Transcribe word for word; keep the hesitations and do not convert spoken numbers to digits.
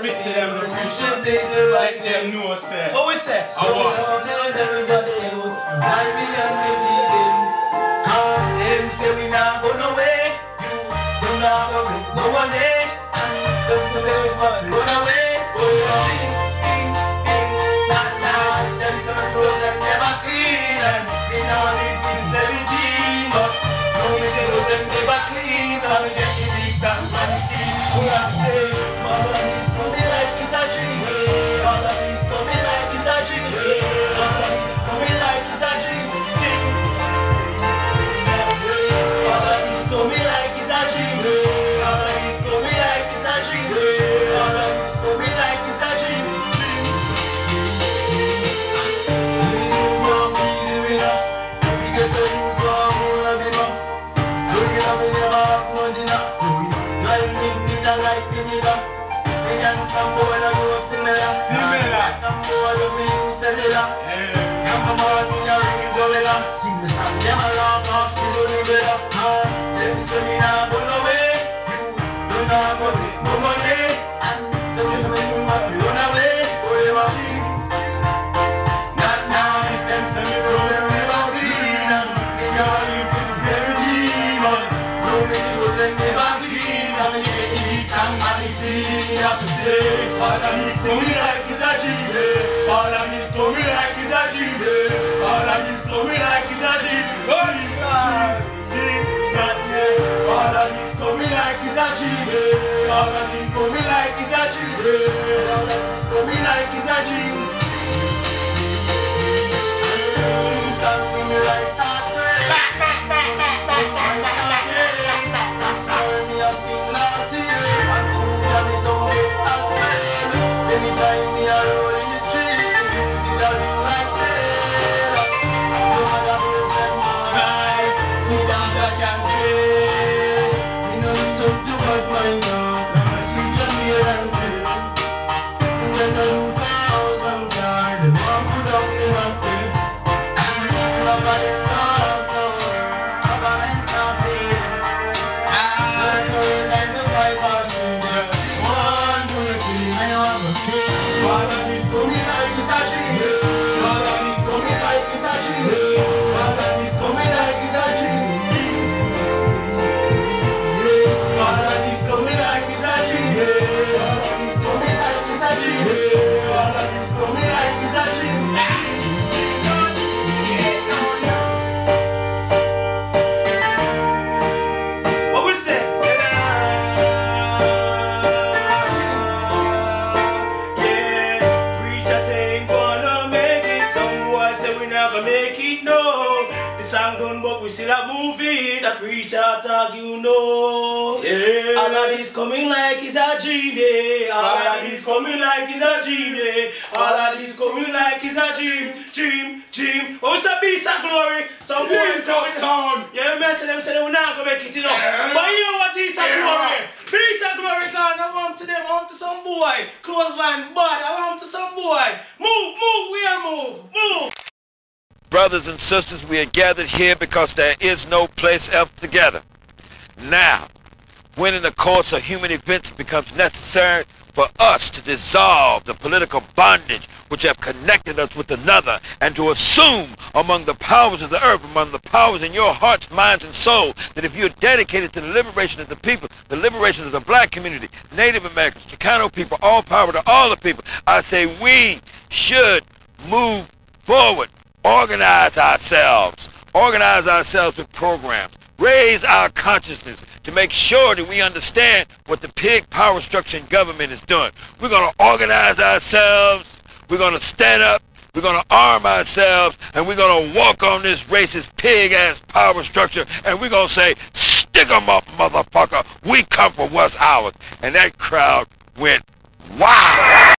Spit to them, the preacher. Let them know, say. What we say? So now tell everybody youth, nine million we feeding. Come, them say we not go no way. You don't not go with no money. And them say this man run away. Oh yeah, sing, ding, ding. Not nice, them say my clothes them never clean. And they now live this seventeen. But no me clothes them never clean. And we get the big song and the sea. We have to say, all of this coming like it's a dream. All of this coming like it's a dream. All of this coming like it's a dream. Dream. All of this coming like it's a dream. All of this coming like it's a dream. All of this coming like it's a dream. Dream. We move on, we live it up. We get the youth go on, we'll have it up. Look it up, we never have no dinner. Drive me bitter like vinegar. Me and some boy that go similar. Similar. Some boy that feel cellular. Come on, me a real gorilla. Sing the song, them a laugh off, is only better. Them say me nah go no way. You don't nah go with no money. And them say me must run away. Oh, they want cheap. Not nice, them say me rose them never clean. And me can't live this seventeen. But no me clothes them never clean. And me get the beat song and me sing. Me have to say, all of this coming like it's a dream. All of this coming like it's a dream. All of this coming like it's a dream. Dream, dream, dream, not me. All of this coming like it's a dream. All of this coming like it's a dream. All of this coming like it's a dream. Instant when me rise start sway. Me a sting last year. And tell me some best as well. Anytime me a roll in the street, the music a ring like bell. No other bills and money, me dada can pay. Me no listen to bad mind now. I see Jamil and say, get a new house and car, the man put up in my tail. Clap at them now, clap at them coffee. All of this coming like it's a dream. All of this coming like it's a dream. All of this coming like it's a dream. All of this coming like it's a dream. All of this coming like it's a dream. All of this coming like it's a dream. What we say? Make it no. The song done, but we still a movie that reach out talk, you know. Yeah. All of this coming like it's a dream, yeah. All of this coming like it's a dream, yeah. All of this coming like it's a dream, dream, dream. But we say peace and glory. Some boys town. Yeah, remember say them say they will not go make it, you know. Yeah. But you know what is a Yeah. glory? Peace and glory, God. I want to them, I want to some boy. Close line, but I want to some boy. Move, move, we are move, move. Brothers and sisters, we are gathered here because there is no place else together. Now, when in the course of human events it becomes necessary for us to dissolve the political bondage which have connected us with another and to assume among the powers of the earth, among the powers in your hearts, minds, and soul, that if you're dedicated to the liberation of the people, the liberation of the black community, Native Americans, Chicano people, all power to all the people, I say we should move forward. Organize ourselves, organize ourselves with programs, raise our consciousness to make sure that we understand what the pig power structure in government is doing. We're going to organize ourselves, we're going to stand up, we're going to arm ourselves, and we're going to walk on this racist pig-ass power structure, and we're going to say, stick 'em up, motherfucker, we come for what's ours. And that crowd went, wow!